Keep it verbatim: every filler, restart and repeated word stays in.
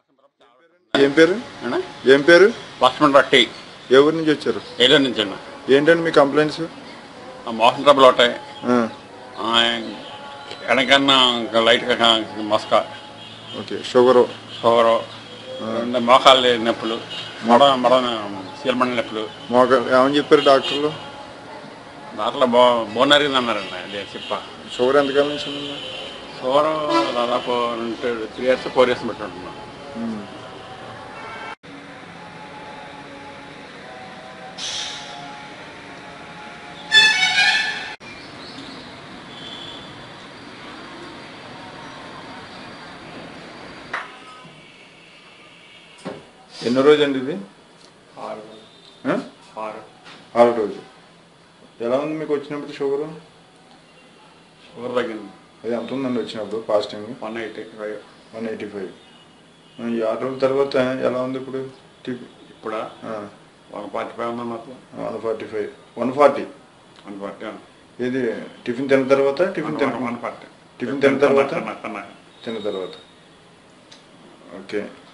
ఏం పేరు ఏం పేరు లక్ష్మణ్ రెడ్డి. ఏ ఊరి నుంచి వచ్చారు? ఏలూరు నుంచి అన్న. ఏంటండి మీ కంప్లైంట్స్? మోసం ట్రబుల్ ఉంటాయి, ఎనకన్నా లైట్గా మస్క, ఓకే, షుగరు, షుగరు, మోకాలు నొప్పులు, మడ మడ సీలమండ నొప్పులు. మోకాలు ఏమని చెప్పారు డాక్టర్లు? దాంట్లో బో బోన్ అరిగింది అన్నారండి. అదే చెప్ప. షుగర్ ఎంతకాలం నుంచి ఉందా? షుగరు దాదాపు రెండు త్రీ ఇయర్స్ ఫోర్ ఇయర్స్ పెట్టి ఉంటున్నాం. ఎన్నో రోజు అండి ఇది? ఆరు ఆరు ఆరు రోజు. ఎలా ఉంది మీకు వచ్చినప్పుడు షుగరు? షుగర్ తగ్గింది. అది ఎంత ఉందండి వచ్చినప్పుడు fasting? One eighty five one eighty five ఈ ఆరు రోజుల తర్వాత ఎలా ఉంది ఇప్పుడు? ఇప్పుడా వన్ ఫార్టీ ఫైవ్ ఉందా మాకు? One forty five one forty one forty ఇది టిఫిన్ తిన్న తర్వాత? టిఫిన్ తిన వన్ ఫార్టీ టిఫిన్ తిన్న తర్వాత తిన్న తర్వాత ఓకే.